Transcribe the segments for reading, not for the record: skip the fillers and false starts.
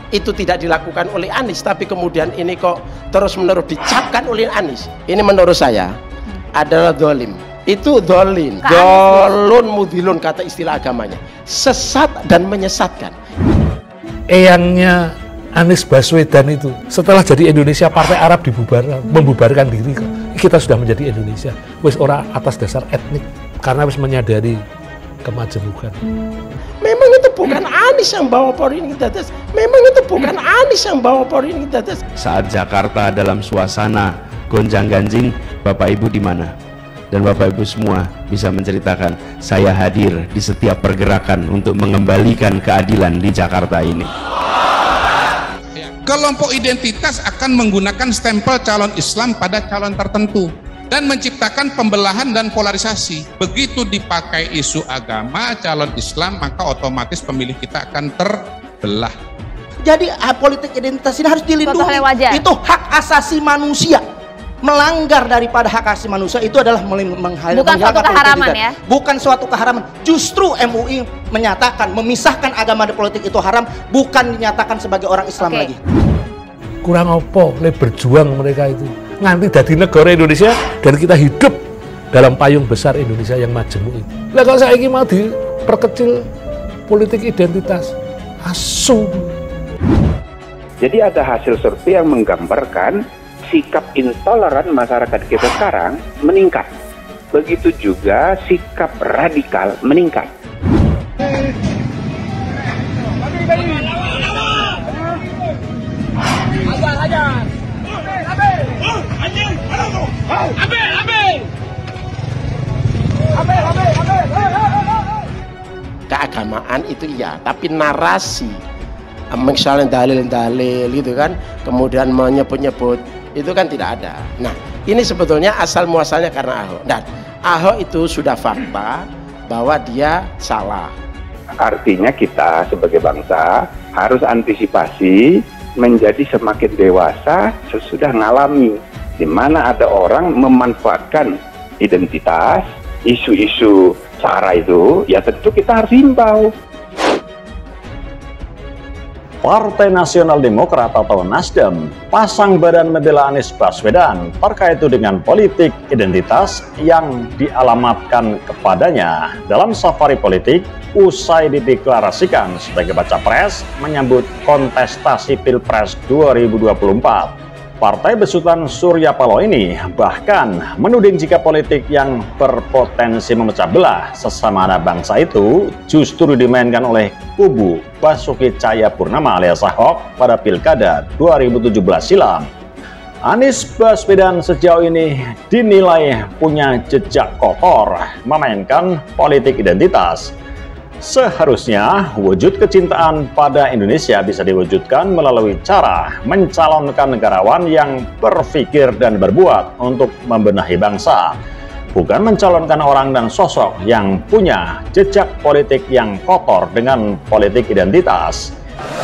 itu tidak dilakukan oleh Anies, tapi kemudian ini kok terus-menerus dicapkan oleh Anies. Ini menurut saya adalah dolim. Itu dolin, dolun mudilun kata istilah agamanya, sesat dan menyesatkan. Eyangnya Anies Baswedan itu setelah jadi Indonesia Partai Arab membubarkan diri kok. Kita sudah menjadi Indonesia, wis ora atas dasar etnik, karena wis menyadari kemajemukan. Memang itu bukan Anies yang bawa Polri ini dadas. Memang itu bukan Anies yang bawa Polri ini dadas. Saat Jakarta dalam suasana gonjang-ganjing, Bapak Ibu di mana? Dan Bapak Ibu semua bisa menceritakan, saya hadir di setiap pergerakan untuk mengembalikan keadilan di Jakarta ini. Kelompok identitas akan menggunakan stempel calon Islam pada calon tertentu dan menciptakan pembelahan dan polarisasi. Begitu dipakai isu agama calon Islam, maka otomatis pemilih kita akan terbelah. Jadi politik identitas ini harus dilindungi. Itu hak asasi manusia. Melanggar daripada hak asasi manusia itu adalah bukan suatu keharaman ya? Bukan suatu keharaman. Justru MUI menyatakan memisahkan agama dan politik itu haram, bukan dinyatakan sebagai orang Islam lagi. Kurang opo le berjuang mereka itu nganti dari negara Indonesia dan kita hidup dalam payung besar Indonesia yang majemuk itu. Lah kalau saya ingin mau diperkecil politik identitas, asu. Jadi ada hasil survei yang menggambarkan sikap intoleran masyarakat kita sekarang meningkat. Begitu juga sikap radikal meningkat. Keagamaan itu iya, tapi narasi misalnya dalil-dalil gitu kan, kemudian menyebut-nyebut itu kan tidak ada. Nah, ini sebetulnya asal muasalnya karena Ahok. Dan Ahok itu sudah fakta bahwa dia salah. Artinya kita sebagai bangsa harus antisipasi menjadi semakin dewasa sesudah ngalami di mana ada orang memanfaatkan identitas, isu-isu SARA itu, ya tentu kita harus himbau. Partai Nasional Demokrat atau Nasdem pasang badan membela Anies Baswedan terkait dengan politik identitas yang dialamatkan kepadanya dalam safari politik usai dideklarasikan sebagai baca pres menyambut kontestasi Pilpres 2024. Partai besutan Surya Paloh ini bahkan menuding jika politik yang berpotensi memecah belah sesama anak bangsa itu justru dimainkan oleh kubu Basuki Cahayapurnama alias Ahok pada Pilkada 2017 silam. Anies Baswedan sejauh ini dinilai punya jejak kotor memainkan politik identitas. Seharusnya wujud kecintaan pada Indonesia bisa diwujudkan melalui cara mencalonkan negarawan yang berpikir dan berbuat untuk membenahi bangsa, bukan mencalonkan orang dan sosok yang punya jejak politik yang kotor dengan politik identitas.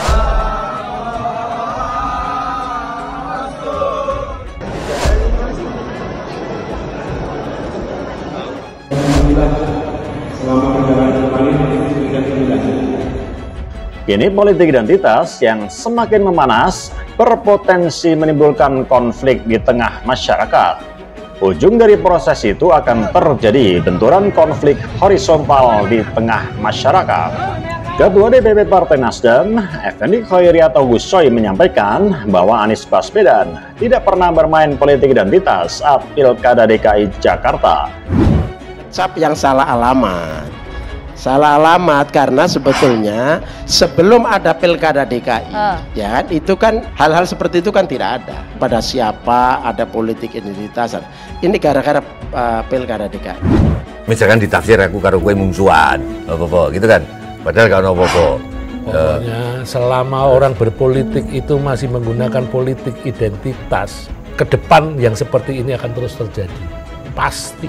Kini politik identitas yang semakin memanas berpotensi menimbulkan konflik di tengah masyarakat. Ujung dari proses itu akan terjadi benturan konflik horizontal di tengah masyarakat. Ketua DPP Partai Nasdem, Effendi Khairiat Gus-Coy menyampaikan bahwa Anies Baswedan tidak pernah bermain politik identitas saat Pilkada DKI Jakarta. Cap yang salah alamat. Salah alamat karena sebetulnya sebelum ada Pilkada DKI, ya itu kan hal-hal seperti itu kan tidak ada. Pada siapa ada politik identitas. Ini gara-gara Pilkada DKI. Misalkan ditafsir aku karo kowe mungsuhan, apa-apa gitu kan. Padahal kalau apa-apa. Pokoknya selama orang berpolitik itu masih menggunakan politik identitas, ke depan yang seperti ini akan terus terjadi. Pasti.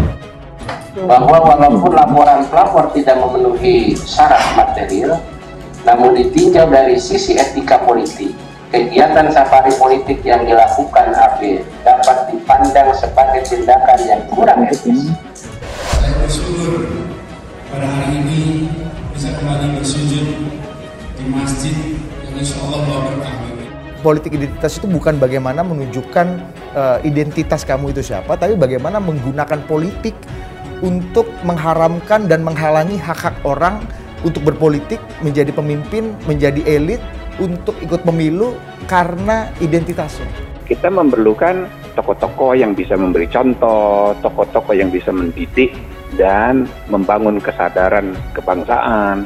Bahwa walaupun laporan pelapor tidak memenuhi syarat material, Namun ditinjau dari sisi etika politik, kegiatan safari politik yang dilakukan AB dapat dipandang sebagai tindakan yang kurang etis. Saya bersyukur pada hari ini bisa kembali bersujud di masjid yang insya Allah bawa berkah. Politik identitas itu bukan bagaimana menunjukkan identitas kamu itu siapa, tapi bagaimana menggunakan politik untuk mengharamkan dan menghalangi hak-hak orang untuk berpolitik, menjadi pemimpin, menjadi elit, untuk ikut pemilu karena identitasnya. Kita memerlukan tokoh-tokoh yang bisa memberi contoh, tokoh-tokoh yang bisa mendidik dan membangun kesadaran kebangsaan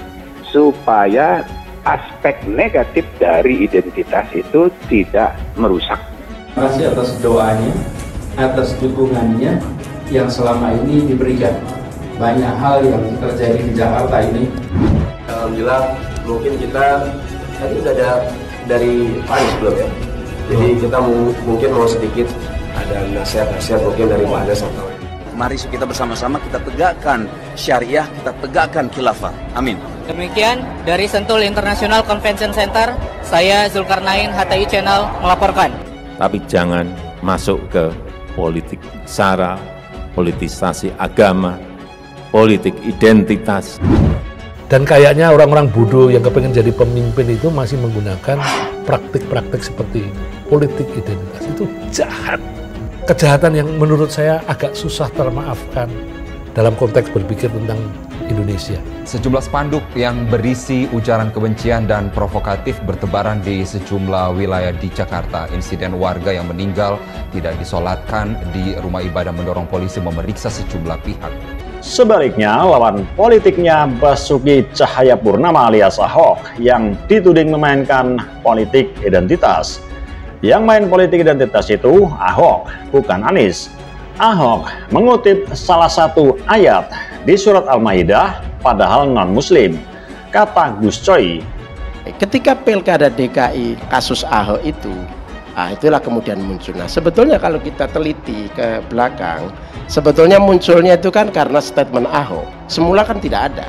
supaya aspek negatif dari identitas itu tidak merusak. Terima kasih atas doanya, atas dukungannya yang selama ini diberikan. Banyak hal yang terjadi di Jakarta ini. Alhamdulillah, mungkin kita tadi sudah ada dari Pak Anies belum ya? Jadi kita mungkin mau sedikit ada nasihat-nasihat mungkin dari Pak Anies atau mari kita bersama-sama kita tegakkan syariah, kita tegakkan khilafah. Amin. Demikian dari Sentul International Convention Center, saya Zulkarnain HTI Channel melaporkan. Tapi jangan masuk ke politik sara, politisasi agama, politik identitas. Dan kayaknya orang-orang bodoh yang kepengen jadi pemimpin itu masih menggunakan praktik-praktik seperti ini. Politik identitas itu jahat. Kejahatan yang menurut saya agak susah termaafkan dalam konteks berpikir tentang Indonesia. Sejumlah spanduk yang berisi ujaran kebencian dan provokatif bertebaran di sejumlah wilayah di Jakarta. Insiden warga yang meninggal tidak disolatkan di rumah ibadah mendorong polisi memeriksa sejumlah pihak. Sebaliknya, lawan politiknya Basuki Cahayapurnama alias Ahok yang dituding memainkan politik identitas. Yang main politik identitas itu Ahok, bukan Anies. Ahok mengutip salah satu ayat di surat Al-Maidah padahal non-muslim. Kata Gus Coy, ketika pilkada DKI kasus Ahok itu, itulah kemudian muncul. Nah, sebetulnya kalau kita teliti ke belakang, sebetulnya munculnya itu kan karena statement Ahok. Semula kan tidak ada.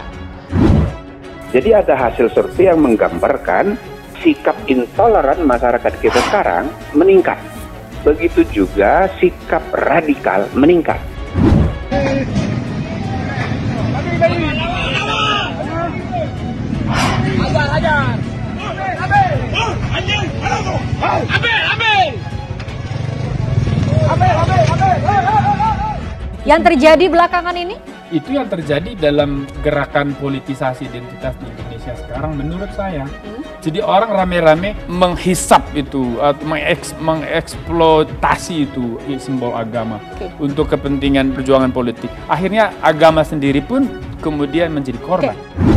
Jadi ada hasil survei yang menggambarkan sikap intoleran masyarakat kita sekarang meningkat. Begitu juga sikap radikal meningkat. Yang terjadi belakangan ini? Itu yang terjadi dalam gerakan politisasi identitas di Indonesia sekarang menurut saya. Jadi orang rame-rame menghisap itu, atau mengeksploitasi itu simbol agama untuk kepentingan perjuangan politik. Akhirnya agama sendiri pun kemudian menjadi korban.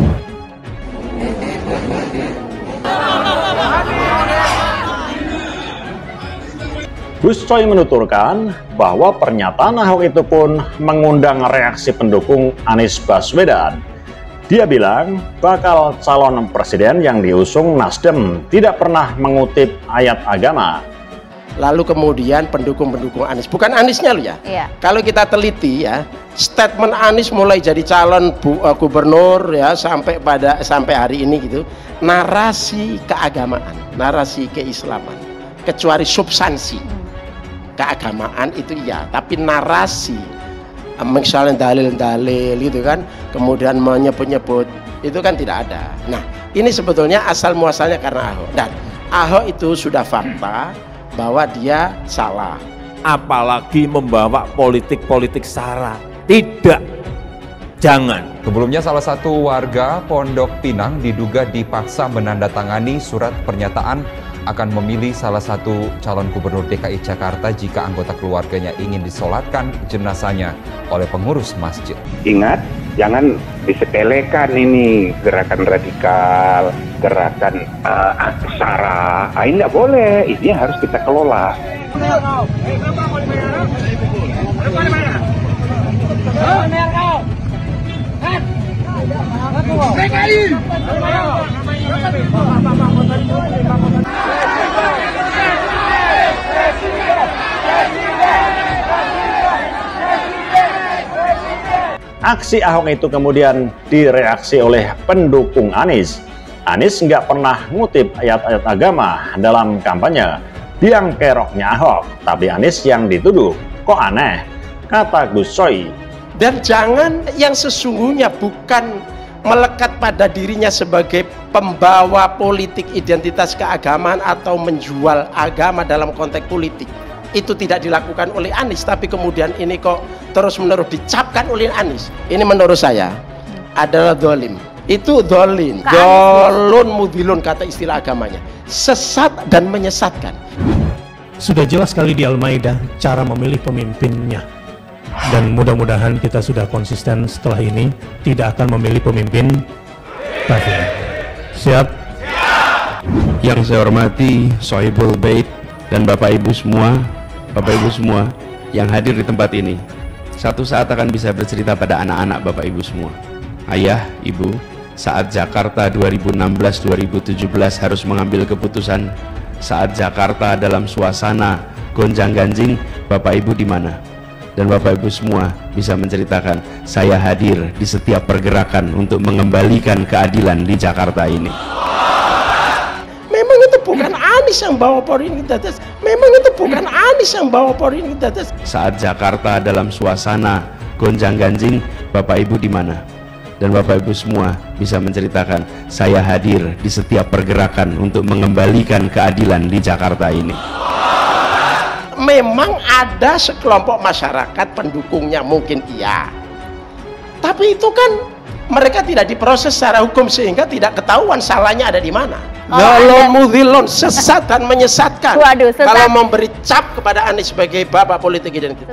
Gus Coy menuturkan bahwa pernyataan Ahok itu pun mengundang reaksi pendukung Anies Baswedan. Dia bilang bakal calon presiden yang diusung Nasdem tidak pernah mengutip ayat agama. Lalu kemudian pendukung-pendukung Anies, bukan Aniesnya loh ya. Iya. Kalau kita teliti ya, statement Anies mulai jadi calon gubernur ya sampai hari ini gitu, narasi keagamaan, narasi keislaman, kecuali substansi. Keagamaan itu iya, tapi narasi misalnya dalil-dalil gitu kan, kemudian menyebut-nyebut itu kan tidak ada. Nah, ini sebetulnya asal muasalnya karena Ahok. Dan Ahok itu sudah fakta bahwa dia salah. Apalagi membawa politik-politik sara. Tidak. Jangan. Sebelumnya salah satu warga Pondok Pinang diduga dipaksa menandatangani surat pernyataan akan memilih salah satu calon gubernur DKI Jakarta jika anggota keluarganya ingin disolatkan jenazahnya oleh pengurus masjid. Ingat, jangan disepelekan ini gerakan radikal, gerakan sara. Ini tidak boleh, ini harus kita kelola. Aksi Ahok itu kemudian direaksi oleh pendukung Anies. Anies nggak pernah ngutip ayat-ayat agama dalam kampanye biang keroknya Ahok, tapi Anies yang dituduh. Kok aneh, kata Gus Coy. Dan jangan yang sesungguhnya bukan melekat pada dirinya sebagai pembawa politik identitas keagamaan atau menjual agama dalam konteks politik. Itu tidak dilakukan oleh Anies, tapi kemudian ini kok terus-menerus dicapkan oleh Anies. Ini menurut saya adalah dolim. Itu dolin, dolun mudilun kata istilah agamanya, sesat dan menyesatkan. Sudah jelas sekali di Al-Maidah cara memilih pemimpinnya, dan mudah-mudahan kita sudah konsisten setelah ini tidak akan memilih pemimpin kafir. Siap? Yang saya hormati Sohibul Bait dan Bapak Ibu semua yang hadir di tempat ini, satu saat akan bisa bercerita pada anak-anak Bapak Ibu semua. Ayah, Ibu, saat Jakarta 2016-2017 harus mengambil keputusan, saat Jakarta dalam suasana gonjang-ganjing, Bapak Ibu di mana? Dan Bapak Ibu semua bisa menceritakan, saya hadir di setiap pergerakan untuk mengembalikan keadilan di Jakarta ini. Memang itu bukan Anies yang bawa porin kita tes. Memang itu bukan Anies yang bawa porin kita tes. Saat Jakarta dalam suasana gonjang-ganjing, Bapak Ibu di mana? Dan Bapak Ibu semua bisa menceritakan, saya hadir di setiap pergerakan untuk mengembalikan keadilan di Jakarta ini. Memang ada sekelompok masyarakat pendukungnya, mungkin iya, tapi itu kan mereka tidak diproses secara hukum sehingga tidak ketahuan salahnya ada di mana. Dolon mudhilon, sesat dan menyesatkan. Waduh, kalau memberi cap kepada Anies sebagai bapak politik identitas.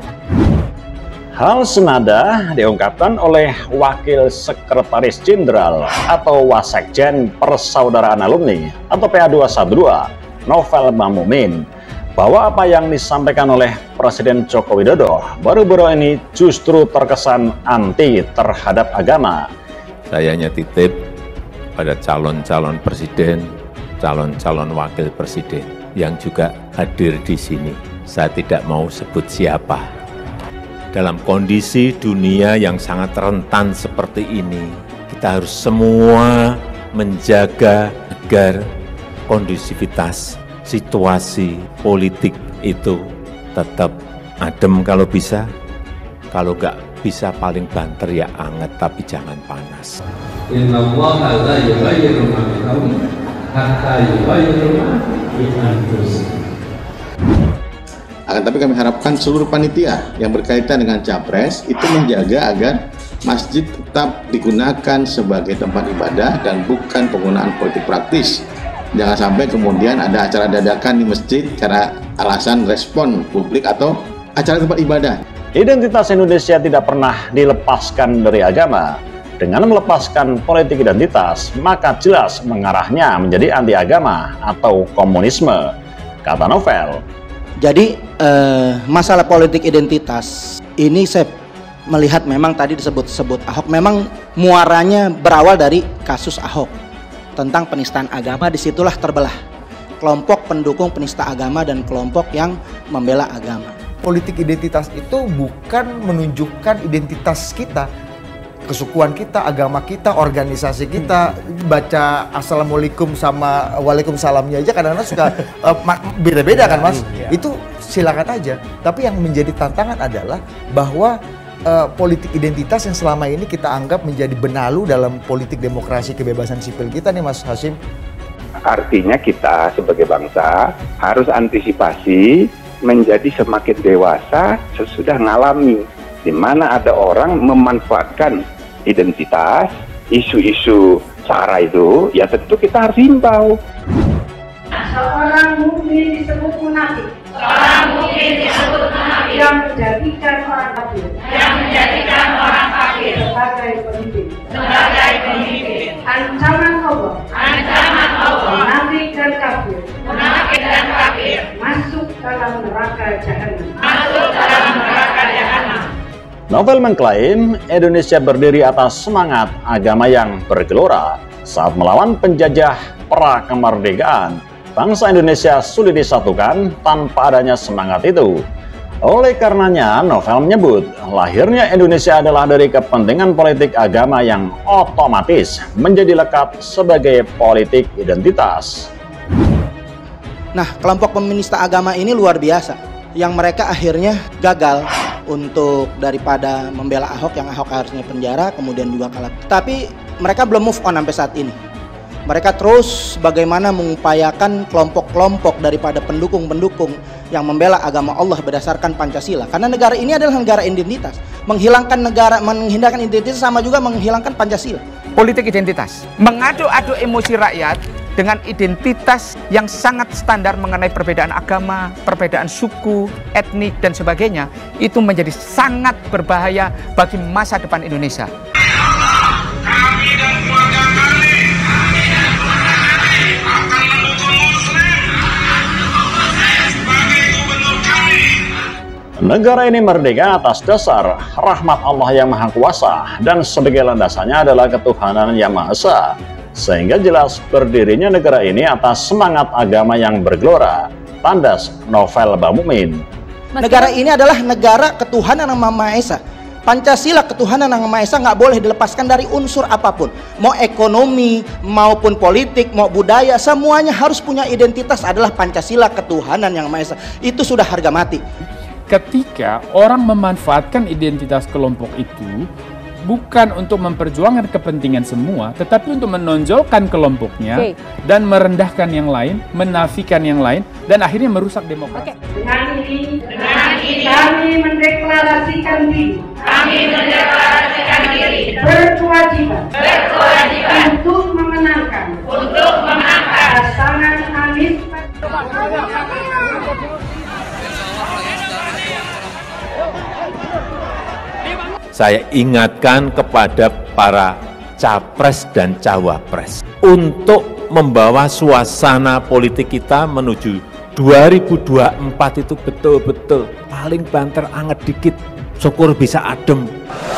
Hal senada diungkapkan oleh Wakil Sekretaris Jenderal atau Wasekjen Persaudaraan Alumni atau PA212, Novel Mamumin, bahwa apa yang disampaikan oleh Presiden Joko Widodo baru-baru ini justru terkesan anti terhadap agama. Saya hanya titip pada calon-calon presiden, calon-calon wakil presiden yang juga hadir di sini. Saya tidak mau sebut siapa. Dalam kondisi dunia yang sangat rentan seperti ini, kita harus semua menjaga agar kondusivitas situasi politik itu tetap adem kalau bisa. Kalau nggak bisa paling banter ya anget, tapi jangan panas. Innallaha la yughayyiru ma biqaumin hatta yughayyiru ma bi anfusihim. Akan tapi kami harapkan seluruh panitia yang berkaitan dengan Capres itu menjaga agar masjid tetap digunakan sebagai tempat ibadah dan bukan penggunaan politik praktis. Jangan sampai kemudian ada acara dadakan di masjid karena alasan respon publik atau acara tempat ibadah. Identitas Indonesia tidak pernah dilepaskan dari agama. Dengan melepaskan politik identitas, maka jelas mengarahnya menjadi anti agama atau komunisme, kata Novel. Jadi masalah politik identitas ini saya melihat memang tadi disebut Ahok, memang muaranya berawal dari kasus Ahok tentang penistaan agama. Disitulah terbelah kelompok pendukung penista agama dan kelompok yang membela agama. Politik identitas itu bukan menunjukkan identitas kita, kesukuan kita, agama kita, organisasi kita. Baca assalamualaikum sama waalaikumsalamnya aja kadang-kadang suka beda-beda kan Mas. Itu silakan aja. Tapi yang menjadi tantangan adalah bahwa politik identitas yang selama ini kita anggap menjadi benalu dalam politik demokrasi kebebasan sipil kita nih Mas Hasyim. Artinya kita sebagai bangsa harus antisipasi menjadi semakin dewasa sesudah ngalami di mana ada orang memanfaatkan identitas, isu-isu SARA itu, ya tentu kita harus himbau. Seorang mukmin disebut munafik. Seorang mukmin disebut munafik. Yang menjadikan orang kafir. Yang menjadikan orang kafir sebagai pemimpin. Sebagai pemimpin. Ancaman Allah. Ancaman Allah. Munafik dan kafir. Munafik dan kafir. Masuk dalam neraka jahanam. Masuk dalam neraka jahanam. Novel mengklaim Indonesia berdiri atas semangat agama yang bergelora. Saat melawan penjajah pra-kemerdekaan, bangsa Indonesia sulit disatukan tanpa adanya semangat itu. Oleh karenanya, novel menyebut lahirnya Indonesia adalah dari kepentingan politik agama yang otomatis menjadi lekat sebagai politik identitas. Nah, kelompok peminista agama ini luar biasa, yang mereka akhirnya gagal untuk daripada membela Ahok, yang Ahok harusnya penjara, kemudian juga kalah. Tapi mereka belum move on sampai saat ini. Mereka terus bagaimana mengupayakan kelompok-kelompok daripada pendukung-pendukung yang membela agama Allah berdasarkan Pancasila. Karena negara ini adalah negara identitas. Menghilangkan identitas sama juga menghilangkan Pancasila. Politik identitas, mengadu-adu emosi rakyat dengan identitas yang sangat standar mengenai perbedaan agama, perbedaan suku, etnik, dan sebagainya, itu menjadi sangat berbahaya bagi masa depan Indonesia. Kami dan keluarga kami akan mendukung Muslim sebagai gubernur kami. Negara ini merdeka atas dasar rahmat Allah yang Maha Kuasa dan sebagai landasannya adalah ketuhanan yang Maha Esa. Sehingga jelas berdirinya negara ini atas semangat agama yang bergelora. Tandas novel Mbak Mukmin. Negara ini adalah negara ketuhanan yang Maha Esa. Pancasila ketuhanan yang Maha Esa nggak boleh dilepaskan dari unsur apapun. Mau ekonomi, maupun politik, mau budaya, semuanya harus punya identitas adalah Pancasila ketuhanan yang Maha Esa. Itu sudah harga mati. Ketika orang memanfaatkan identitas kelompok itu bukan untuk memperjuangkan kepentingan semua, tetapi untuk menonjolkan kelompoknya dan merendahkan yang lain, menafikan yang lain, dan akhirnya merusak demokrasi. Dengan ini kami mendeklarasikan diri. Berkewajiban untuk memenangkan pasangan Anies. Saya ingatkan kepada para capres dan cawapres untuk membawa suasana politik kita menuju 2024 itu betul-betul paling banter anget dikit, syukur bisa adem.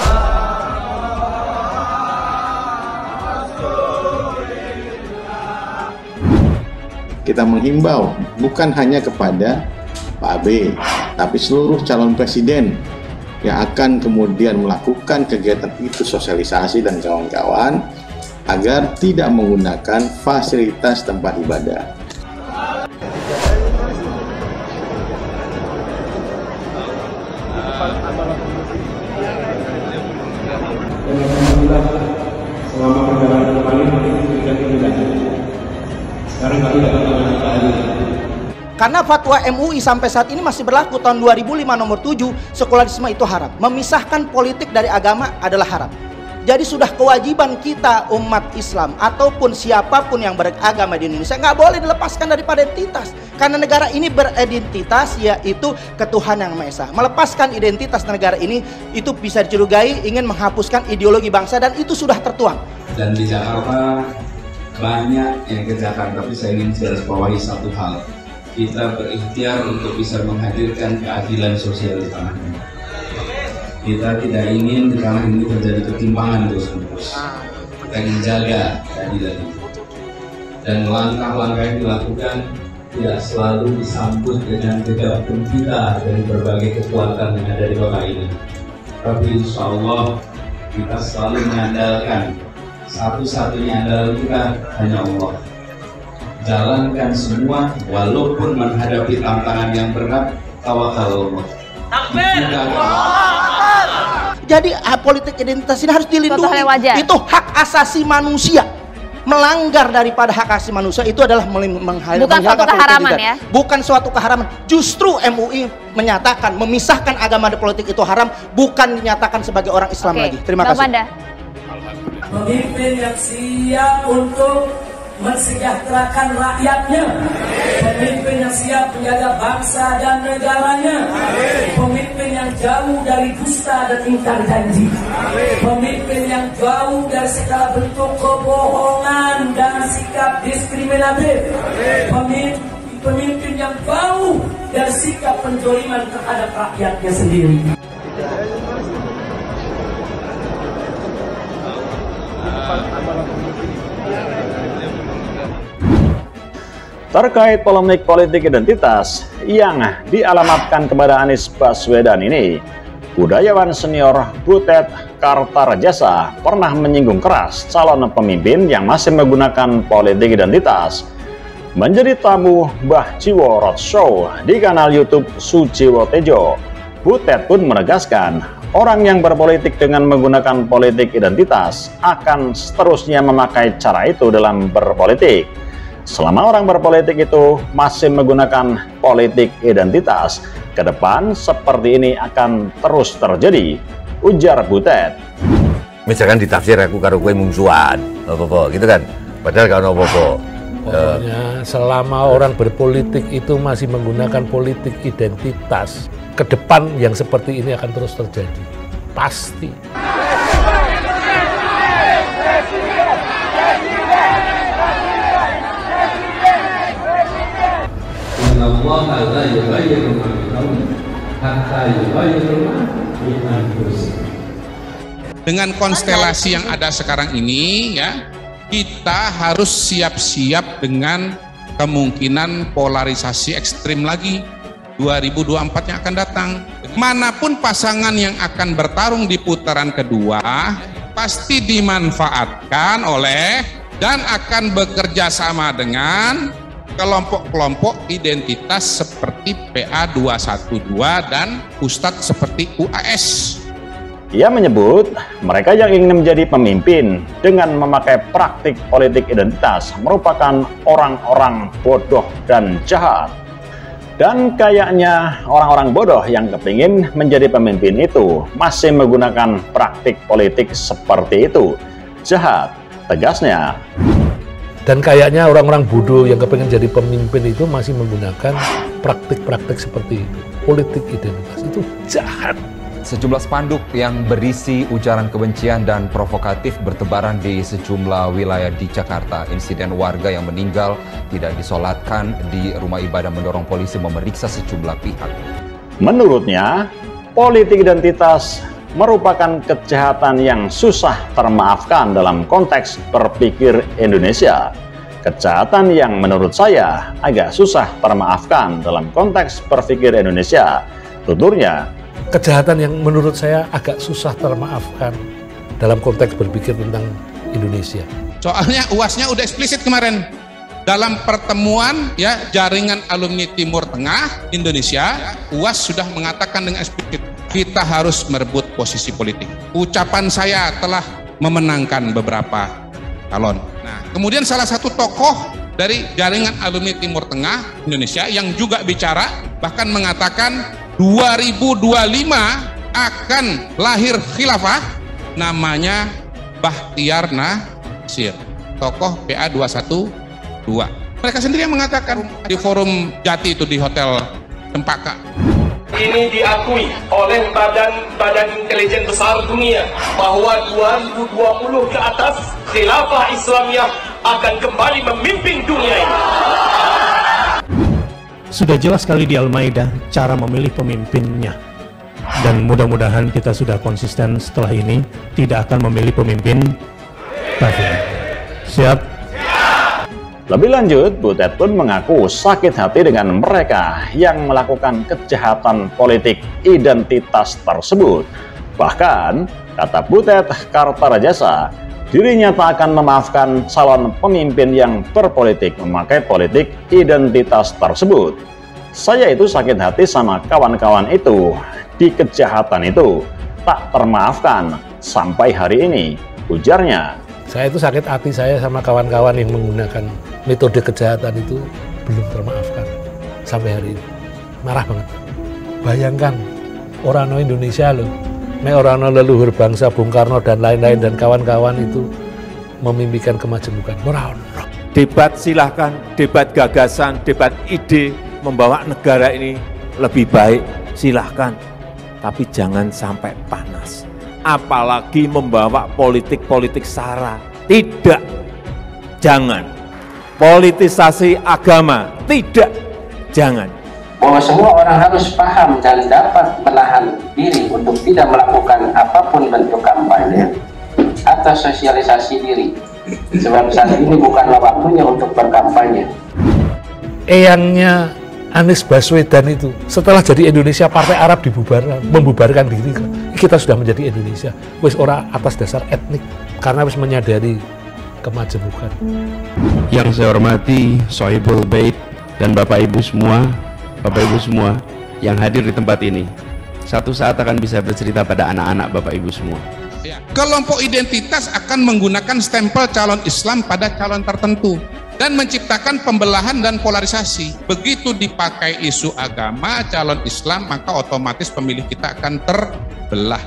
Kita menghimbau bukan hanya kepada Pak AB, tapi seluruh calon presiden yang akan kemudian melakukan kegiatan itu, sosialisasi dan kawan-kawan, agar tidak menggunakan fasilitas tempat ibadah. Selama perjalanan kemarin kita tidak. Sekarang kami dapat mengajukan. Karena fatwa MUI sampai saat ini masih berlaku tahun 2005 nomor 7, sekularisme itu haram. Memisahkan politik dari agama adalah haram. Jadi sudah kewajiban kita umat Islam ataupun siapapun yang beragama di Indonesia nggak boleh dilepaskan daripada identitas. Karena negara ini beridentitas yaitu ketuhanan yang Maha Esa. Melepaskan identitas negara ini itu bisa dicurigai ingin menghapuskan ideologi bangsa dan itu sudah tertuang. Dan di Jakarta banyak yang ke Jakarta, tapi saya ingin garis bawahi satu hal. Kita berikhtiar untuk bisa menghadirkan keadilan sosial di tanah ini. Kita tidak ingin di tanah ini terjadi ketimpangan terus-menerus. Kita ingin jaga keadilan itu. Dan langkah-langkah yang dilakukan tidak selalu disambut dengan gegap gempita dari berbagai kekuatan yang ada di kota ini. Tapi insya Allah kita selalu mengandalkan satu-satunya andalan kita hanya Allah. Jalankan semua walaupun menghadapi tantangan yang berat, tawakal Allah. Jadi politik identitas ini harus dilindungi. Itu hak asasi manusia. Melanggar daripada hak asasi manusia itu adalah bukan suatu keharaman ya. Bukan suatu keharaman. Justru MUI menyatakan memisahkan agama dan politik itu haram, bukan dinyatakan sebagai orang Islam lagi. Terima kasih. Pemimpin yang siap untuk mensejahterakan rakyatnya, pemimpin yang siap menjaga bangsa dan negaranya, pemimpin yang jauh dari dusta dan ingkar janji, pemimpin yang jauh dari segala bentuk kebohongan dan sikap diskriminatif, pemimpin yang jauh dari sikap penjoliman terhadap rakyatnya sendiri. Terkait polemik politik identitas yang dialamatkan kepada Anies Baswedan ini, budayawan senior Butet Kartarajasa pernah menyinggung keras calon pemimpin yang masih menggunakan politik identitas. Menjadi tamu Mbah Jiwo Roadshow di kanal YouTube Sujiwo Tejo, Butet pun menegaskan orang yang berpolitik dengan menggunakan politik identitas akan seterusnya memakai cara itu dalam berpolitik. Selama orang berpolitik itu masih menggunakan politik identitas, ke depan seperti ini akan terus terjadi, ujar Butet. Misalkan ditafsir aku karo kowe mungsuhan, apa-apa gitu kan. Padahal kalau apa-apa. Pokoknya selama orang berpolitik itu masih menggunakan politik identitas, ke depan yang seperti ini akan terus terjadi. Pasti. Dengan konstelasi yang ada sekarang ini, ya, kita harus siap-siap dengan kemungkinan polarisasi ekstrim lagi 2024 yang akan datang. Manapun pasangan yang akan bertarung di putaran kedua pasti dimanfaatkan oleh dan akan bekerja sama dengan kelompok-kelompok identitas seperti PA212 dan Ustadz seperti UAS. Ia menyebut mereka yang ingin menjadi pemimpin dengan memakai praktik politik identitas merupakan orang-orang bodoh dan jahat. Dan kayaknya orang-orang bodoh yang kepingin menjadi pemimpin itu masih menggunakan praktik politik seperti itu. Jahat, tegasnya. Dan kayaknya orang-orang bodoh yang kepingin jadi pemimpin itu masih menggunakan praktik-praktik seperti itu. Politik identitas itu jahat. Sejumlah spanduk yang berisi ujaran kebencian dan provokatif bertebaran di sejumlah wilayah di Jakarta. Insiden warga yang meninggal tidak disolatkan di rumah ibadah mendorong polisi memeriksa sejumlah pihak. Menurutnya, politik identitas merupakan kejahatan yang susah termaafkan dalam konteks berpikir Indonesia. Kejahatan yang menurut saya agak susah termaafkan dalam konteks berpikir Indonesia. Tuturnya, kejahatan yang menurut saya agak susah termaafkan dalam konteks berpikir tentang Indonesia. Soalnya UASnya udah eksplisit kemarin dalam pertemuan ya jaringan alumni Timur Tengah Indonesia, UAS sudah mengatakan dengan eksplisit kita harus merebut posisi politik. Ucapan saya telah memenangkan beberapa calon. Nah, kemudian salah satu tokoh dari jaringan alumni Timur Tengah Indonesia yang juga bicara bahkan mengatakan 2025 akan lahir khilafah, namanya Bahtiar Nasir, tokoh PA212. Mereka sendiri yang mengatakan di forum Jati itu di Hotel Cempaka. Ini diakui oleh badan intelijen besar dunia bahwa 2020 ke atas khilafah Islamiyah akan kembali memimpin dunia ini. Sudah jelas sekali di Al-Maidah cara memilih pemimpinnya. Dan mudah-mudahan kita sudah konsisten setelah ini tidak akan memilih pemimpin kafir. Siap? Lebih lanjut, Butet pun mengaku sakit hati dengan mereka yang melakukan kejahatan politik identitas tersebut. Bahkan, kata Butet Kartarajasa, dirinya tak akan memaafkan calon pemimpin yang berpolitik memakai politik identitas tersebut. Saya itu sakit hati sama kawan-kawan itu, di kejahatan itu tak termaafkan sampai hari ini, ujarnya. Saya itu sakit hati saya sama kawan-kawan yang menggunakan metode kejahatan itu belum termaafkan sampai hari ini. Marah banget. Bayangkan orang Indonesia loh, orang leluhur bangsa Bung Karno dan lain-lain dan kawan-kawan itu memimpikan kemajemukan. Debat silahkan, debat gagasan, debat ide membawa negara ini lebih baik silahkan, tapi jangan sampai panas. Apalagi membawa politik-politik sara. Tidak, jangan. Politisasi agama, tidak, jangan. Bahwa semua orang harus paham dan dapat menahan diri untuk tidak melakukan apapun bentuk kampanye atau sosialisasi diri. Sebab saat ini bukanlah waktunya untuk berkampanye. eyangnya Anies Baswedan itu setelah jadi Indonesia Partai Arab membubarkan diri, kita sudah menjadi Indonesia wis ora atas dasar etnik karena wis menyadari kemajemukan. Yang saya hormati Sohibul Bait dan Bapak Ibu semua yang hadir di tempat ini, satu saat akan bisa bercerita pada anak-anak Bapak Ibu semua. Kelompok identitas akan menggunakan stempel calon Islam pada calon tertentu dan menciptakan pembelahan dan polarisasi. Begitu dipakai isu agama calon Islam, maka otomatis pemilih kita akan terbelah.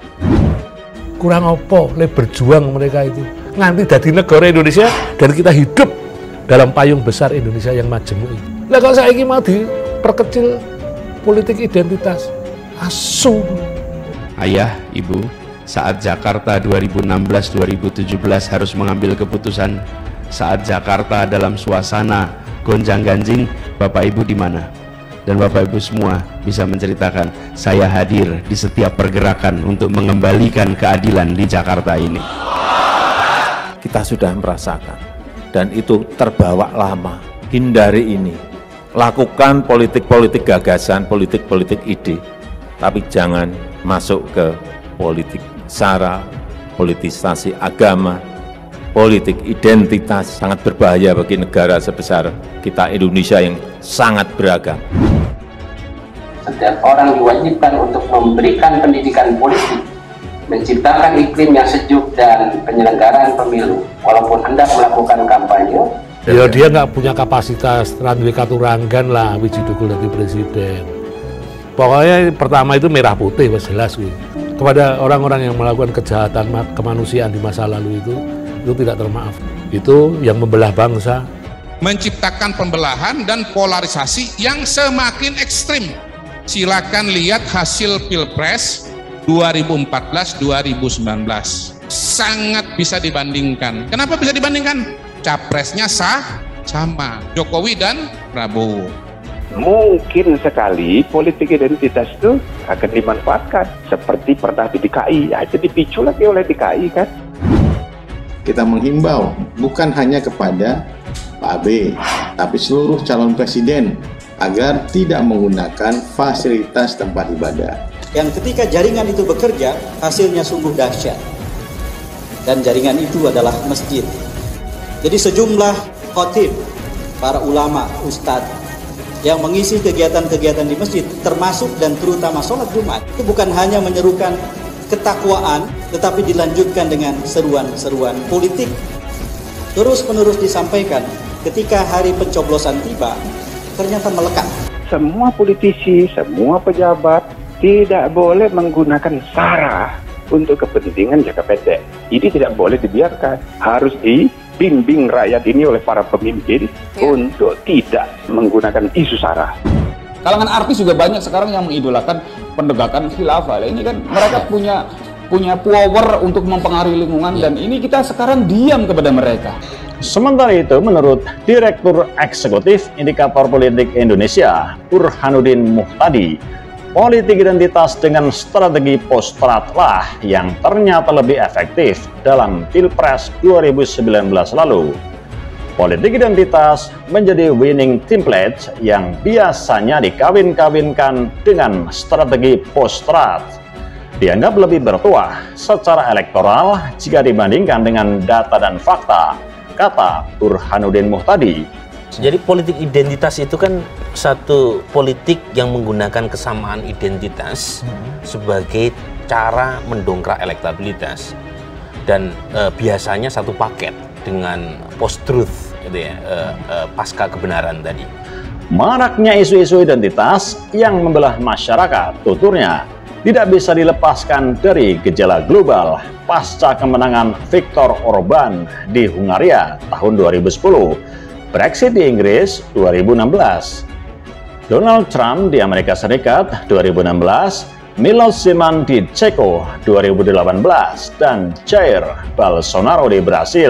Kurang opo le berjuang mereka itu nganti dadi negara Indonesia dan kita hidup dalam payung besar Indonesia yang majemuk itu. Lah kalau saiki mau diperkecil politik identitas, asu. Ayah, Ibu, saat Jakarta 2016-2017 harus mengambil keputusan, saat Jakarta dalam suasana gonjang-ganjing, Bapak Ibu di mana? Dan Bapak Ibu semua bisa menceritakan, saya hadir di setiap pergerakan untuk mengembalikan keadilan di Jakarta ini. Kita sudah merasakan, dan itu terbawa lama. Hindari ini. Lakukan politik-politik gagasan, politik-politik ide, tapi jangan masuk ke politik sara, politisasi agama, politik identitas. Sangat berbahaya bagi negara sebesar kita Indonesia yang sangat beragam. Setiap orang diwajibkan untuk memberikan pendidikan politik, menciptakan iklim yang sejuk dan penyelenggaraan pemilu, walaupun hendak melakukan kampanye. Ya dia nggak punya kapasitas randuwe katuranggan lah wiji dukul dari presiden. Pokoknya pertama itu merah putih, jelas gitu. Kepada orang-orang yang melakukan kejahatan kemanusiaan di masa lalu itu tidak termaaf. Itu yang membelah bangsa. Menciptakan pembelahan dan polarisasi yang semakin ekstrim. Silakan lihat hasil Pilpres 2014-2019. Sangat bisa dibandingkan. Kenapa bisa dibandingkan? Capresnya sama Jokowi dan Prabowo. Mungkin sekali politik identitas itu akan dimanfaatkan seperti pernah di DKI, ya itu dipicu lagi oleh DKI kan. Kita menghimbau bukan hanya kepada Pak B, tapi seluruh calon presiden agar tidak menggunakan fasilitas tempat ibadah. Yang ketika jaringan itu bekerja, hasilnya sungguh dahsyat. Dan jaringan itu adalah masjid. Jadi sejumlah khotib, para ulama, ustadz yang mengisi kegiatan-kegiatan di masjid, termasuk dan terutama sholat Jumat, itu bukan hanya menyerukan ketakwaan, tetapi dilanjutkan dengan seruan-seruan politik. Terus-menerus disampaikan ketika hari pencoblosan tiba, ternyata melekat. Semua politisi, semua pejabat tidak boleh menggunakan sara untuk kepentingan jangka pendek. Ini tidak boleh dibiarkan, harus dibimbing rakyat ini oleh para pemimpin untuk tidak menggunakan isu sara. Kalangan artis juga banyak sekarang yang mengidolakan pendegakan khilafah. Ini kan mereka punya power untuk mempengaruhi lingkungan dan ini kita sekarang diam kepada mereka. Sementara itu, menurut Direktur Eksekutif Indikator Politik Indonesia, Burhanuddin Muhtadi, politik identitas dengan strategi postrat lah yang ternyata lebih efektif dalam Pilpres 2019 lalu. Politik identitas menjadi winning template yang biasanya dikawin-kawinkan dengan strategi postrat. Dianggap lebih bertuah secara elektoral jika dibandingkan dengan data dan fakta, kata Burhanuddin Muhtadi. Jadi politik identitas itu kan satu politik yang menggunakan kesamaan identitas sebagai cara mendongkrak elektabilitas dan biasanya satu paket dengan post-truth gitu ya, pasca kebenaran tadi. Maraknya isu-isu identitas yang membelah masyarakat, tuturnya tidak bisa dilepaskan dari gejala global pasca kemenangan Viktor Orban di Hungaria tahun 2010, Brexit di Inggris 2016, Donald Trump di Amerika Serikat 2016, Miloš Zeman di Ceko 2018, dan Jair Bolsonaro di Brasil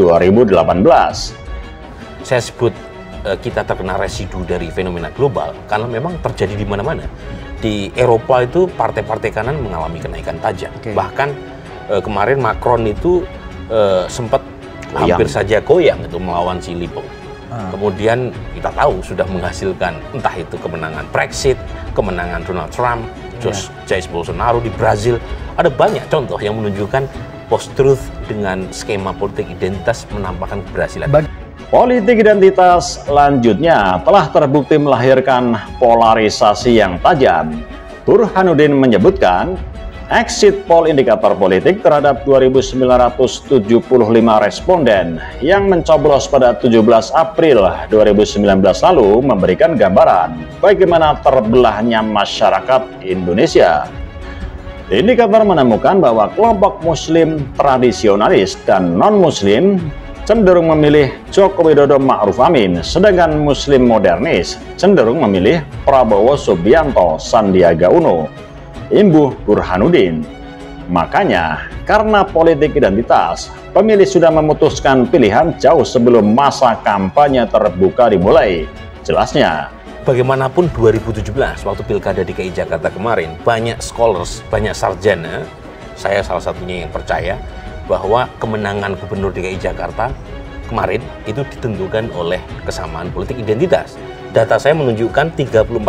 2018. Saya sebut kita terkena residu dari fenomena global karena memang terjadi di mana-mana. Di Eropa itu partai-partai kanan mengalami kenaikan tajam. Bahkan kemarin Macron itu sempat hampir saja goyang itu melawan si Lipo. Kemudian kita tahu sudah menghasilkan entah itu kemenangan Brexit, kemenangan Donald Trump, Jair Bolsonaro di Brazil. Ada banyak contoh yang menunjukkan post-truth dengan skema politik identitas menampakkan keberhasilan. Politik identitas selanjutnya telah terbukti melahirkan polarisasi yang tajam. Burhanuddin menyebutkan, exit poll indikator politik terhadap 2.975 responden yang mencoblos pada 17 April 2019 lalu memberikan gambaran bagaimana terbelahnya masyarakat Indonesia. Indikator menemukan bahwa kelompok Muslim tradisionalis dan non-Muslim cenderung memilih Joko Widodo Ma'ruf Amin, sedangkan Muslim modernis cenderung memilih Prabowo Subianto Sandiaga Uno. Imbuh Burhanuddin. Makanya, karena politik identitas, pemilih sudah memutuskan pilihan jauh sebelum masa kampanye terbuka dimulai. Jelasnya, bagaimanapun 2017 waktu Pilkada DKI Jakarta kemarin, banyak scholars, banyak sarjana, saya salah satunya yang percaya bahwa kemenangan Gubernur DKI Jakarta kemarin itu ditentukan oleh kesamaan politik identitas. Data saya menunjukkan 34%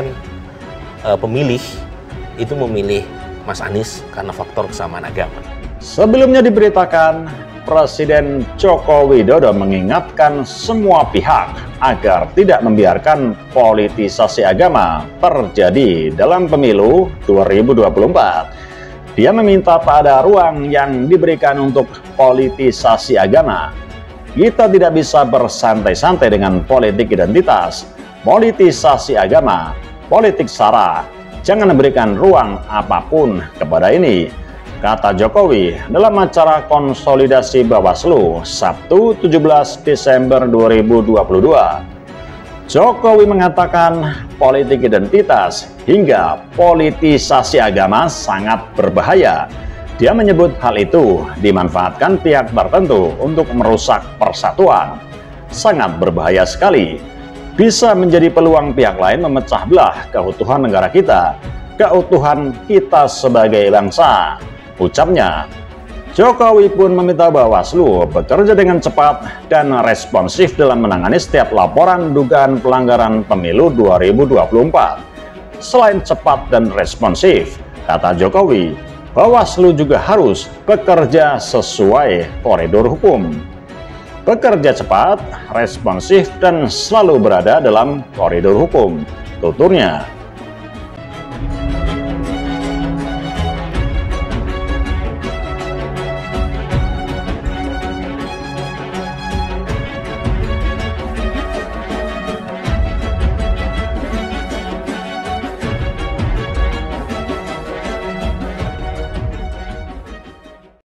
pemilih itu memilih Mas Anies karena faktor kesamaan agama. Sebelumnya diberitakan, Presiden Joko Widodo mengingatkan semua pihak agar tidak membiarkan politisasi agama terjadi dalam pemilu 2024. Dia meminta tak ada ruang yang diberikan untuk politisasi agama. Kita tidak bisa bersantai-santai dengan politik identitas, politisasi agama, politik SARA. Jangan memberikan ruang apapun kepada ini, kata Jokowi dalam acara konsolidasi Bawaslu Sabtu 17 Desember 2022. Jokowi mengatakan politik identitas hingga politisasi agama sangat berbahaya. Dia menyebut hal itu dimanfaatkan pihak tertentu untuk merusak persatuan. Sangat berbahaya sekali. Bisa menjadi peluang pihak lain memecah belah keutuhan negara kita, keutuhan kita sebagai bangsa, ucapnya. Jokowi pun meminta Bawaslu bekerja dengan cepat dan responsif dalam menangani setiap laporan dugaan pelanggaran pemilu 2024. Selain cepat dan responsif, kata Jokowi, Bawaslu juga harus bekerja sesuai koridor hukum. Bekerja cepat, responsif, dan selalu berada dalam koridor hukum, tuturnya.